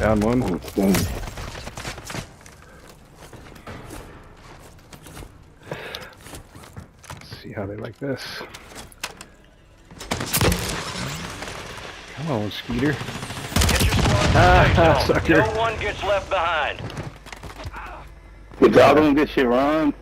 Down one. Let's see how they like this. Come on, Skeeter. Get your squad to the safe zone. sucker. No one gets left behind. If y'all don't get shit run,